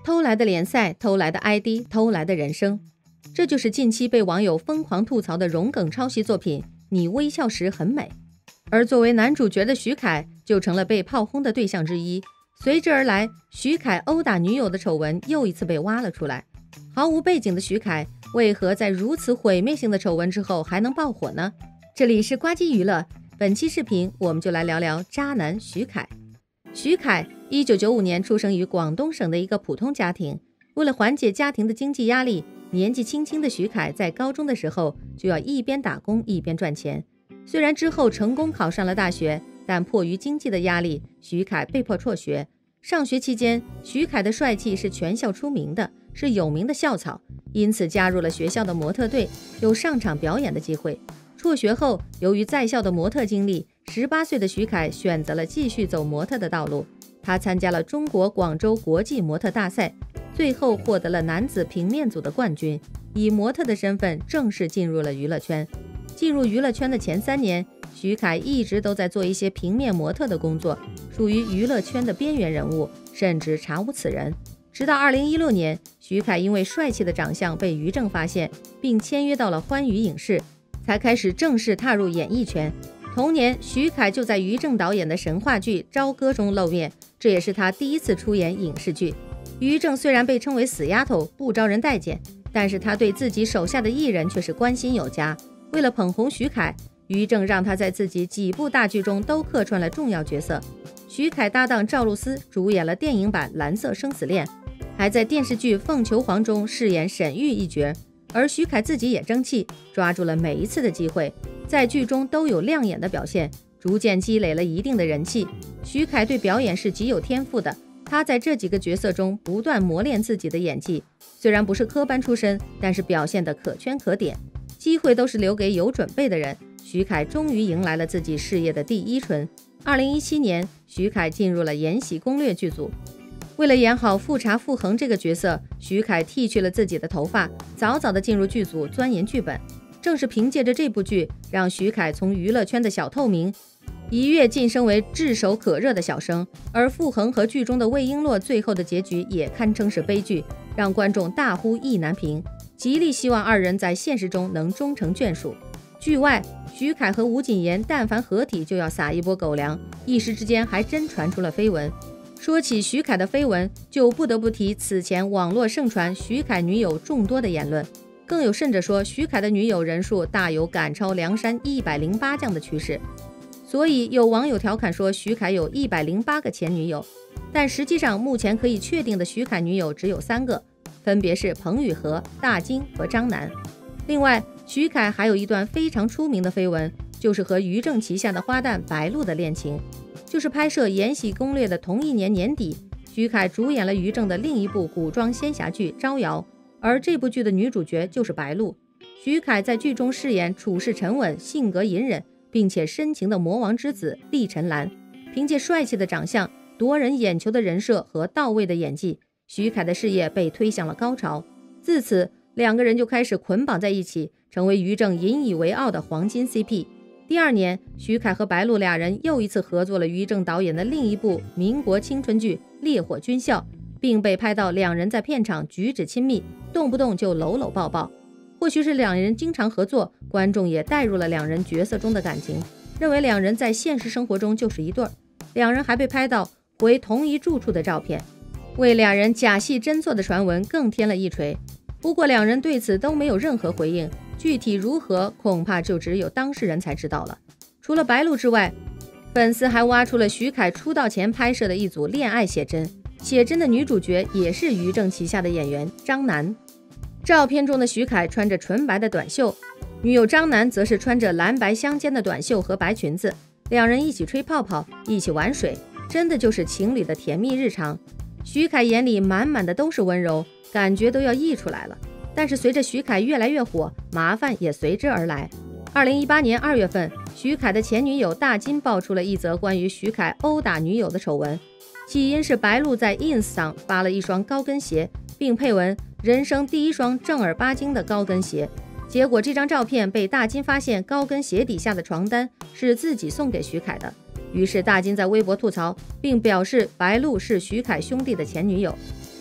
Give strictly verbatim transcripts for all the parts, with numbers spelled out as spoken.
偷来的联赛，偷来的 I D， 偷来的人生，这就是近期被网友疯狂吐槽的荣梗抄袭作品《你微笑时很美》。而作为男主角的徐凯就成了被炮轰的对象之一，随之而来，徐凯殴打女友的丑闻又一次被挖了出来。毫无背景的徐凯为何在如此毁灭性的丑闻之后还能爆火呢？这里是呱唧娱乐，本期视频我们就来聊聊渣男徐凯。徐凯一九九五年出生于广东省的一个普通家庭，为了缓解家庭的经济压力，年纪轻轻的徐凯在高中的时候就要一边打工一边赚钱。虽然之后成功考上了大学，但迫于经济的压力，徐凯被迫辍学。上学期间，徐凯的帅气是全校出名的，是有名的校草，因此加入了学校的模特队，有上场表演的机会。辍学后，由于在校的模特经历，十八岁的徐凯选择了继续走模特的道路。他参加了中国广州国际模特大赛，最后获得了男子平面组的冠军，以模特的身份正式进入了娱乐圈。进入娱乐圈的前三年，徐凯一直都在做一些平面模特的工作，属于娱乐圈的边缘人物，甚至查无此人。直到二零一六年，徐凯因为帅气的长相被于正发现，并签约到了欢娱影视，才开始正式踏入演艺圈。同年，徐凯就在于正导演的神话剧《朝歌》中露面，这也是他第一次出演影视剧。于正虽然被称为死丫头，不招人待见，但是他对自己手下的艺人却是关心有加。为了捧红徐凯，于正让他在自己几部大剧中都客串了重要角色。徐凯搭档赵露思主演了电影版《蓝色生死恋》，还在电视剧《凤求凰》中饰演沈玉一角。而徐凯自己也争气，抓住了每一次的机会，在剧中都有亮眼的表现，逐渐积累了一定的人气。徐凯对表演是极有天赋的，他在这几个角色中不断磨练自己的演技，虽然不是科班出身，但是表现得可圈可点，机会都是留给有准备的人。徐凯终于迎来了自己事业的第一春。二零一七年，徐凯进入了《延禧攻略》剧组。为了演好富察傅恒这个角色，徐凯剃去了自己的头发，早早的进入剧组钻研剧本。正是凭借着这部剧，让徐凯从娱乐圈的小透明一跃晋升为炙手可热的小生。而傅恒和剧中的魏璎珞最后的结局也堪称是悲剧，让观众大呼意难平，极力希望二人在现实中能终成眷属。剧外，徐凯和吴谨言但凡合体就要撒一波狗粮，一时之间还真传出了绯闻。说起徐凯的绯闻，就不得不提此前网络盛传徐凯女友众多的言论，更有甚者说徐凯的女友人数大有赶超梁山一百零八将的趋势。所以有网友调侃说徐凯有一百零八个前女友，但实际上目前可以确定的徐凯女友只有三个，分别是彭宇和、大金和张楠。另外，徐凯还有一段非常出名的绯闻，就是和于正旗下的花旦白鹿的恋情。就是拍摄《延禧攻略》的同一年年底，徐凯主演了于正的另一部古装仙侠剧《招摇》，而这部剧的女主角就是白鹿。徐凯在剧中饰演处事沉稳、性格隐忍，并且深情的魔王之子厉晨兰。凭借帅气的长相、夺人眼球的人设和到位的演技，徐凯的事业被推向了高潮。自此，两个人就开始捆绑在一起，成为于正引以为傲的黄金 C P。第二年，徐凯和白鹿俩人又一次合作了于正导演的另一部民国青春剧《烈火军校》，并被拍到两人在片场举止亲密，动不动就搂搂抱抱。或许是两人经常合作，观众也带入了两人角色中的感情，认为两人在现实生活中就是一对儿。两人还被拍到回同一住处的照片，为俩人假戏真做的传闻更添了一锤。不过两人对此都没有任何回应，具体如何恐怕就只有当事人才知道了。除了白鹿之外，粉丝还挖出了徐凯出道前拍摄的一组恋爱写真，写真的女主角也是于正旗下的演员张楠。照片中的徐凯穿着纯白的短袖，女友张楠则是穿着蓝白相间的短袖和白裙子，两人一起吹泡泡，一起玩水，真的就是情侣的甜蜜日常。徐凯眼里满满的都是温柔，感觉都要溢出来了。但是随着徐凯越来越火，麻烦也随之而来。二零一八年二月份，徐凯的前女友大金爆出了一则关于徐凯殴打女友的丑闻，起因是白鹿在 ins 上发了一双高跟鞋，并配文人生第一双正儿八经的高跟鞋。结果这张照片被大金发现，高跟鞋底下的床单是自己送给徐凯的。于是大金在微博吐槽，并表示白鹿是徐凯兄弟的前女友。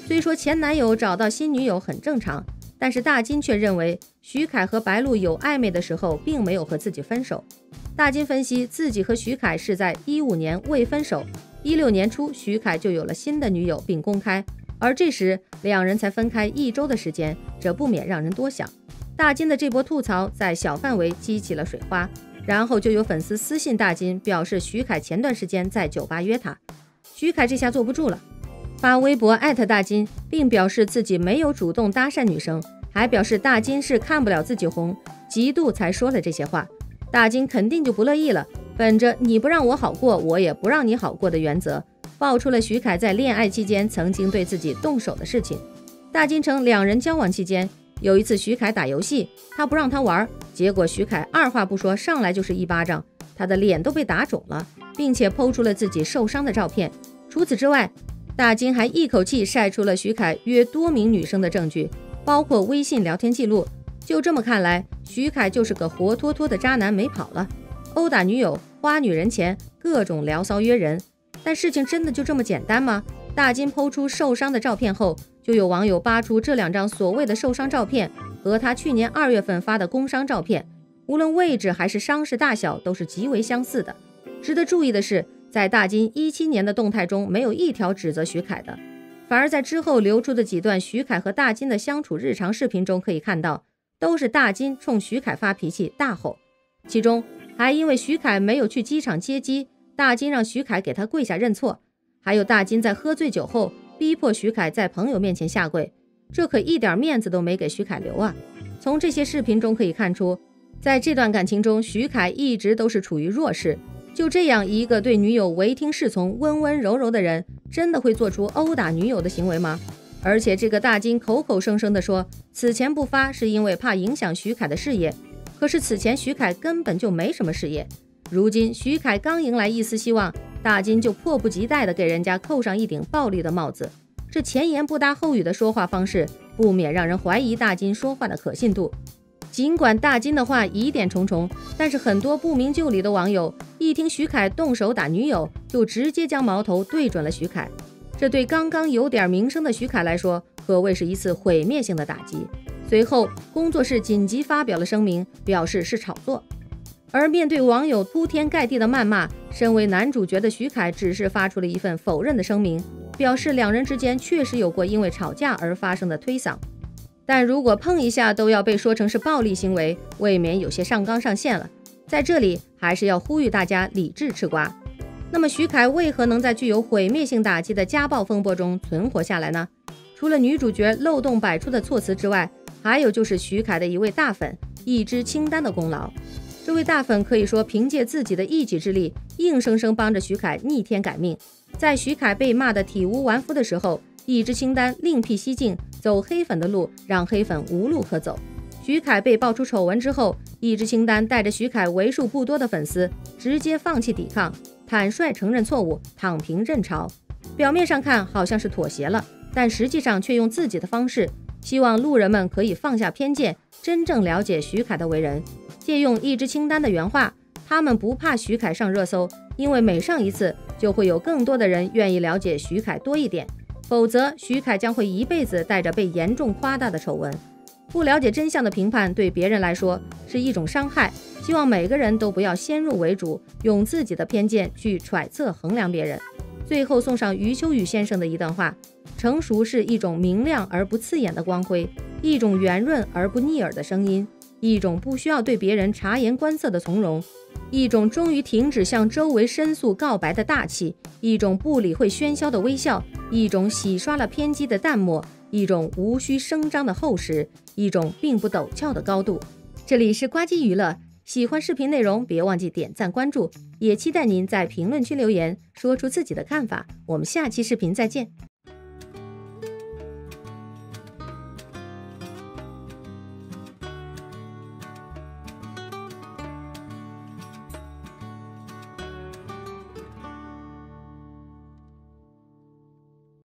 虽说前男友找到新女友很正常，但是大金却认为徐凯和白鹿有暧昧的时候并没有和自己分手。大金分析自己和徐凯是在一五年未分手，一六年初徐凯就有了新的女友并公开，而这时两人才分开一周的时间，这不免让人多想。大金的这波吐槽在小范围激起了水花，然后就有粉丝私信大金，表示徐凯前段时间在酒吧约他。徐凯这下坐不住了，发微博艾特大金，并表示自己没有主动搭讪女生，还表示大金是看不了自己红，嫉妒才说了这些话。大金肯定就不乐意了，本着你不让我好过，我也不让你好过的原则，爆出了徐凯在恋爱期间曾经对自己动手的事情。大金称两人交往期间，有一次徐凯打游戏，他不让他玩，结果徐凯二话不说上来就是一巴掌，他的脸都被打肿了，并且抛出了自己受伤的照片。除此之外，大金还一口气晒出了徐凯约多名女生的证据，包括微信聊天记录。就这么看来，徐凯就是个活脱脱的渣男没跑了，殴打女友，花女人钱，各种聊骚约人。但事情真的就这么简单吗？大金抛出受伤的照片后，就有网友扒出这两张所谓的受伤照片和他去年二月份发的工伤照片，无论位置还是伤势大小都是极为相似的。值得注意的是，在大金一七年的动态中没有一条指责徐凯的，反而在之后流出的几段徐凯和大金的相处日常视频中可以看到，都是大金冲徐凯发脾气大吼，其中还因为徐凯没有去机场接机，大金让徐凯给他跪下认错，还有大金在喝醉酒后逼迫徐凯在朋友面前下跪，这可一点面子都没给徐凯留啊。从这些视频中可以看出，在这段感情中，徐凯一直都是处于弱势。就这样一个对女友唯听是从、温温柔柔的人，真的会做出殴打女友的行为吗？而且这个大金口口声声地说此前不发是因为怕影响徐凯的事业，可是此前徐凯根本就没什么事业，如今徐凯刚迎来一丝希望，大金就迫不及待地给人家扣上一顶暴力的帽子，这前言不搭后语的说话方式，不免让人怀疑大金说话的可信度。尽管大金的话疑点重重，但是很多不明就里的网友一听徐凯动手打女友，就直接将矛头对准了徐凯，这对刚刚有点名声的徐凯来说，可谓是一次毁灭性的打击。随后工作室紧急发表了声明，表示是炒作。而面对网友铺天盖地的谩骂，身为男主角的徐凯只是发出了一份否认的声明，表示两人之间确实有过因为吵架而发生的推搡，但如果碰一下都要被说成是暴力行为，未免有些上纲上线了。在这里还是要呼吁大家理智吃瓜。那么徐凯为何能在具有毁灭性打击的家暴风波中存活下来呢？除了女主角漏洞百出的措辞之外，还有就是徐凯的一位大粉一支清单的功劳。这位大粉可以说凭借自己的一己之力，硬生生帮着徐凯逆天改命。在徐凯被骂得体无完肤的时候，一支清单另辟蹊径，走黑粉的路，让黑粉无路可走。徐凯被爆出丑闻之后，一支清单带着徐凯为数不多的粉丝直接放弃抵抗，坦率承认错误，躺平认潮。表面上看好像是妥协了，但实际上却用自己的方式，希望路人们可以放下偏见，真正了解徐凯的为人。借用一支清单的原话，他们不怕徐凯上热搜，因为每上一次就会有更多的人愿意了解徐凯多一点，否则徐凯将会一辈子带着被严重夸大的丑闻。不了解真相的评判对别人来说是一种伤害，希望每个人都不要先入为主，用自己的偏见去揣测衡量别人。最后送上余秋雨先生的一段话：成熟是一种明亮而不刺眼的光辉，一种圆润而不逆耳的声音，一种不需要对别人察言观色的从容，一种终于停止向周围申诉告白的大气，一种不理会喧嚣的微笑，一种洗刷了偏激的淡漠，一种无需声张的厚实，一种并不陡峭的高度。这里是呱唧娱乐，喜欢视频内容别忘记点赞关注，也期待您在评论区留言说出自己的看法。我们下期视频再见。